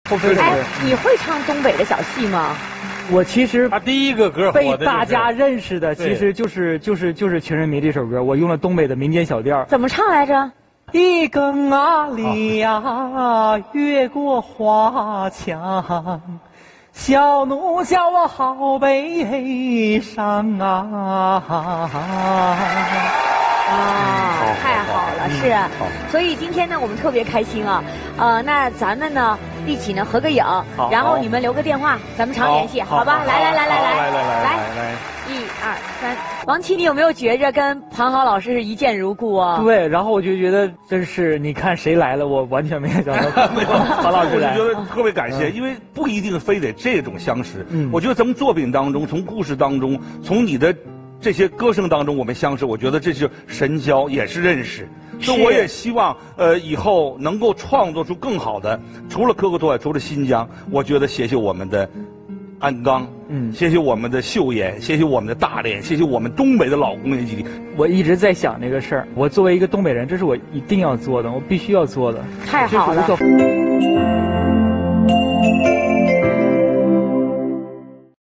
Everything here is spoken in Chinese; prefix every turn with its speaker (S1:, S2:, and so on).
S1: 后飞的歌。
S2: 哎，你会唱东北的小戏吗？
S1: 我其实
S3: 他第一个歌
S1: 被大家认识的，其实就是《情人迷》这首歌，我用了东北的民间小调。
S2: 怎么唱来着？
S1: 一更啊里呀，越过花墙，小奴叫我好悲伤啊！
S2: 太好了，是啊。所以今天呢，我们特别开心啊。那咱们呢一起呢合个影，然后你们留个电话，咱们常联系，好吧？来，1、2、3。王琦，你有没有觉着跟庞豪老师是一见如故啊？
S1: 对，然后我就觉得真是，你看谁来了，我完全没有想到庞老师来。
S4: 我就觉得特别感谢，因为不一定非得这种相识。我觉得咱们作品当中，从故事当中，从你的这些歌声当中，我们相识，我觉得这是神交，也是认识。所以我也希望，以后能够创作出更好的，除了科克托外，除了新疆，我觉得谢谢我们的鞍钢，谢谢我们的岫岩，谢谢我们的大连，谢谢我们东北的老工业基地。
S1: 我一直在想这个事儿，我作为一个东北人，这是我一定要做的，我必须要做的。
S2: 太好了。